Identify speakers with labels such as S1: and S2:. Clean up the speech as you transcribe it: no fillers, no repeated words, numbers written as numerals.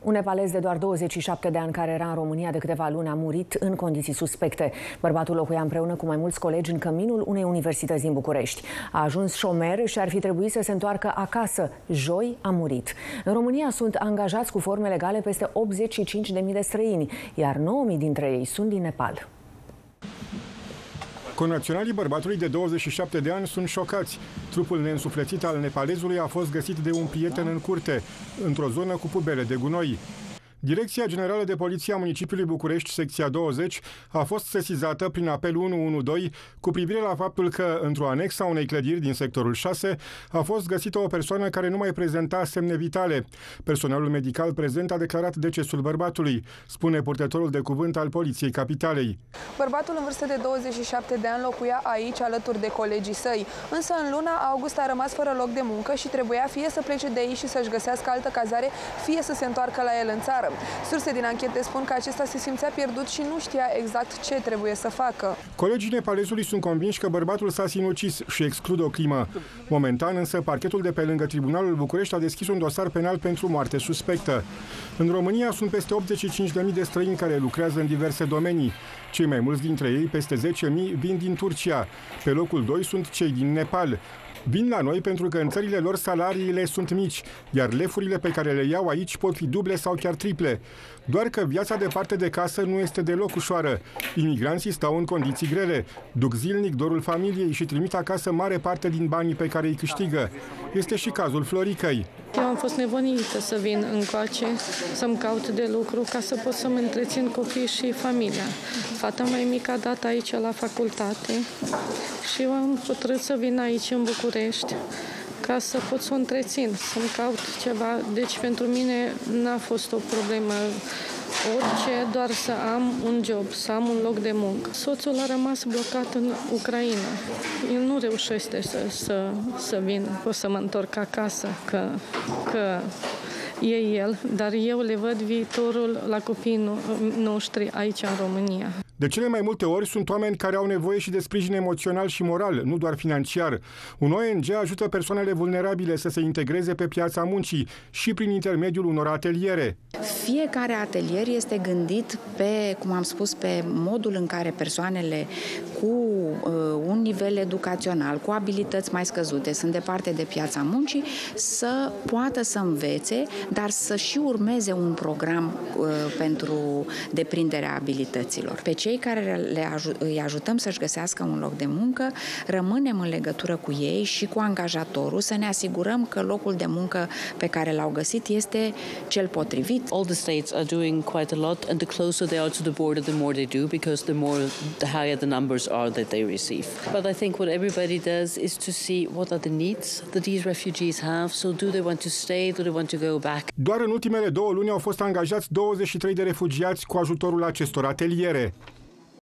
S1: Un nepalez de doar 27 de ani care era în România de câteva luni a murit în condiții suspecte. Bărbatul locuia împreună cu mai mulți colegi în căminul unei universități din București. A ajuns șomer și ar fi trebuit să se întoarcă acasă. Joi a murit. În România sunt angajați cu forme legale peste 85.000 de străini, iar 9.000 dintre ei sunt din Nepal.
S2: Conaționalii bărbatului de 27 de ani sunt șocați. Trupul neînsuflețit al nepalezului a fost găsit de un prieten în curte, într-o zonă cu pubele de gunoi. Direcția Generală de Poliție a Municipiului București, secția 20, a fost sesizată prin apel 112 cu privire la faptul că, într-o anexă a unei clădiri din sectorul 6, a fost găsită o persoană care nu mai prezenta semne vitale. Personalul medical prezent a declarat decesul bărbatului, spune purtătorul de cuvânt al Poliției Capitalei.
S3: Bărbatul în vârstă de 27 de ani locuia aici alături de colegii săi, însă în luna august a rămas fără loc de muncă și trebuia fie să plece de aici și să-și găsească altă cazare, fie să se întoarcă la el în țară. Surse din anchete spun că acesta se simțea pierdut și nu știa exact ce trebuie să facă.
S2: Colegii nepalezului sunt convinși că bărbatul s-a sinucis și exclud o crimă. Momentan, însă, parchetul de pe lângă Tribunalul București a deschis un dosar penal pentru moarte suspectă. În România sunt peste 85.000 de străini care lucrează în diverse domenii. Cei mai mulți dintre ei, peste 10.000, vin din Turcia. Pe locul 2 sunt cei din Nepal. Vin la noi pentru că în țările lor salariile sunt mici, iar lefurile pe care le iau aici pot fi duble sau chiar triple. Doar că viața departe de casă nu este deloc ușoară. Imigranții stau în condiții grele, duc zilnic dorul familiei și trimit acasă mare parte din banii pe care îi câștigă. Este și cazul Floricăi.
S4: Eu am fost nevoită să vin încoace, să-mi caut de lucru ca să pot să-mi întrețin copiii și familia. Fata mai mică a dat aici la facultate și eu am hotărât să vin aici în București ca să pot să o întrețin, să-mi caut ceva. Deci pentru mine n-a fost o problemă orice, doar să am un job, să am un loc de muncă. Soțul a rămas blocat în Ucraina. El nu reușește să vină. O să mă întorc acasă, că e el, dar eu le văd viitorul la copiii noștri aici în România.
S2: De cele mai multe ori sunt oameni care au nevoie și de sprijin emoțional și moral, nu doar financiar. Un ONG ajută persoanele vulnerabile să se integreze pe piața muncii și prin intermediul unor ateliere.
S5: Fiecare atelier este gândit pe, cum am spus, pe modul în care persoanele cu un nivel educațional, cu abilități mai scăzute, sunt departe de piața muncii, să poată să învețe, dar să și urmeze un program pentru deprinderea abilităților. Pe cei care îi ajutăm să-și găsească un loc de muncă, rămânem în legătură cu ei și cu angajatorul să ne asigurăm că locul de muncă pe care l-au găsit este cel potrivit.
S6: All the states are doing quite a lot, and the closer they are to the border, the more they do, because the higher the numbers are that they receive. But I think what everybody does is to see what are the needs that these refugees have. So do they want to stay? Do they want to go back?
S2: Doar în ultimele 2 luni au fost angajați 23 de refugiați cu ajutorul acestor ateliere.